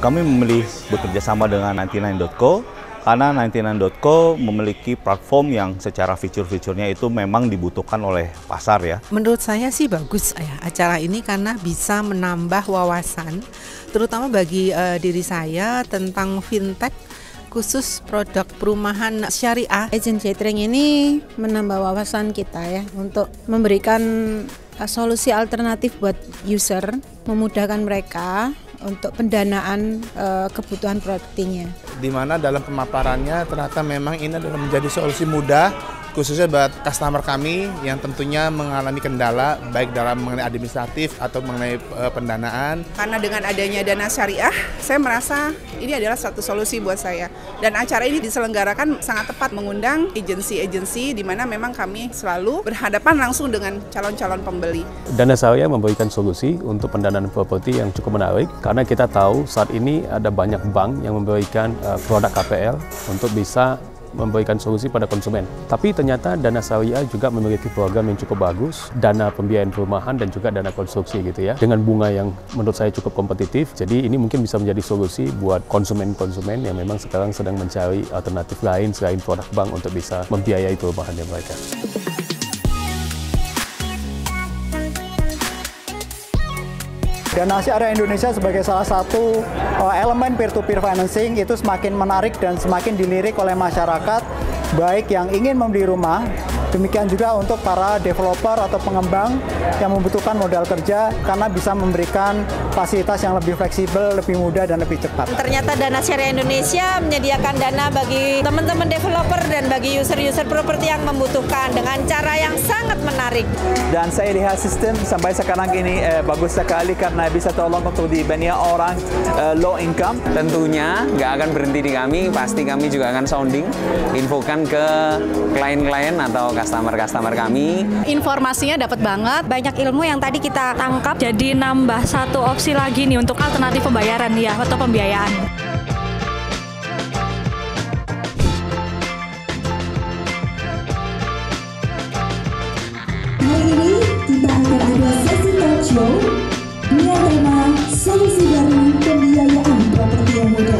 Kami memilih bekerja sama dengan 99.co karena 99.co memiliki platform yang secara fitur-fiturnya itu memang dibutuhkan oleh pasar ya. Menurut saya sih bagus ya acara ini karena bisa menambah wawasan, terutama bagi diri saya tentang fintech, khusus produk perumahan syariah. Agent Catering ini menambah wawasan kita ya untuk memberikan solusi alternatif buat user, memudahkan mereka untuk pendanaan kebutuhan propertinya. Di mana dalam pemaparannya ternyata memang ini adalah menjadi solusi mudah khususnya buat customer kami yang tentunya mengalami kendala baik dalam mengenai administratif atau mengenai pendanaan. Karena dengan adanya dana syariah, saya merasa ini adalah satu solusi buat saya. Dan acara ini diselenggarakan sangat tepat mengundang agensi-agensi di mana memang kami selalu berhadapan langsung dengan calon-calon pembeli. Dana Syariah memberikan solusi untuk pendanaan properti yang cukup menarik karena kita tahu saat ini ada banyak bank yang memberikan produk KPL untuk bisa memberikan solusi pada konsumen. Tapi ternyata Dana Syariah juga memiliki program yang cukup bagus, dana pembiayaan perumahan dan juga dana konstruksi gitu ya, dengan bunga yang menurut saya cukup kompetitif. Jadi ini mungkin bisa menjadi solusi buat konsumen-konsumen yang memang sekarang sedang mencari alternatif lain selain produk bank untuk bisa membiayai perumahannya mereka. Dana Syariah Indonesia sebagai salah satu elemen peer-to-peer financing itu semakin menarik dan semakin dilirik oleh masyarakat, baik yang ingin membeli rumah, demikian juga untuk para developer atau pengembang yang membutuhkan modal kerja karena bisa memberikan fasilitas yang lebih fleksibel, lebih mudah dan lebih cepat. Ternyata Dana Syariah Indonesia menyediakan dana bagi teman-teman developer dan bagi user-user properti yang membutuhkan dengan cara yang sangat menarik. Dan saya lihat sistem sampai sekarang ini bagus sekali karena bisa tolong untuk di banyak orang low income. Tentunya nggak akan berhenti di kami, pasti kami juga akan sounding, infokan ke klien-klien atau customer-customer kami. Informasinya dapat banget, banyak ilmu yang tadi kita tangkap, jadi nambah satu opsi lagi nih untuk alternatif pembayaran ya atau pembiayaan. Hari ini kita akan ada sesi talk show dengan tema solusi baru pembiayaan properti yang mudah.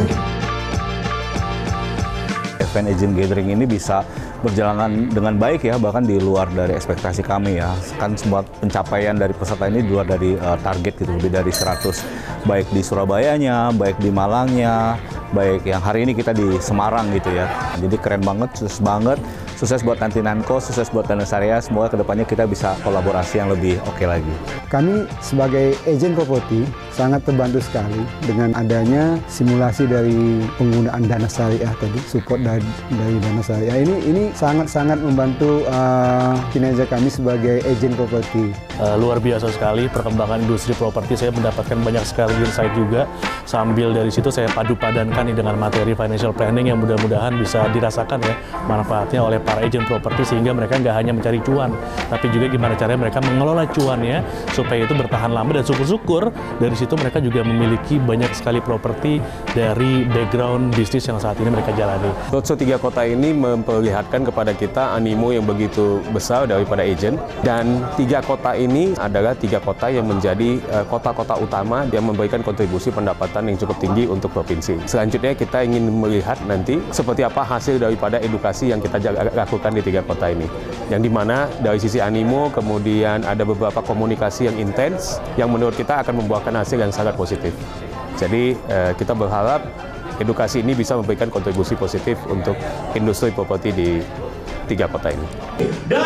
Event Agent Gathering ini bisa berjalan dengan baik ya, bahkan di luar dari ekspektasi kami ya. Kan semua pencapaian dari peserta ini di luar dari target gitu, lebih dari 100. Baik di Surabayanya, baik di Malangnya, baik yang hari ini kita di Semarang gitu ya. Jadi keren banget, sukses banget. Sukses buat 99.co, sukses buat Dana Syariah. Semoga kedepannya kita bisa kolaborasi yang lebih oke lagi. Kami sebagai agent properti sangat terbantu sekali dengan adanya simulasi dari penggunaan Dana Syariah tadi, support dari Dana Syariah. Ini sangat-sangat membantu kinerja kami sebagai agent properti. Luar biasa sekali perkembangan industri properti. Saya mendapatkan banyak sekali insight juga. Sambil dari situ saya padu-padankan nih dengan materi financial planning yang mudah-mudahan bisa dirasakan ya manfaatnya oleh para agent properti, sehingga mereka nggak hanya mencari cuan, tapi juga gimana caranya mereka mengelola cuannya supaya itu bertahan lama, dan syukur-syukur dari situ mereka juga memiliki banyak sekali properti dari background bisnis yang saat ini mereka jalani. Roadshow 3 kota ini memperlihatkan kepada kita animo yang begitu besar daripada agent, dan 3 kota ini adalah 3 kota yang menjadi kota-kota utama yang memberikan kontribusi pendapatan yang cukup tinggi untuk provinsi. Selanjutnya kita ingin melihat nanti seperti apa hasil daripada edukasi yang kita lakukan di 3 kota ini, yang dimana dari sisi animo kemudian ada beberapa komunikasi yang intens yang menurut kita akan membuahkan hasil yang sangat positif. Jadi kita berharap edukasi ini bisa memberikan kontribusi positif untuk industri properti di 3 kota ini.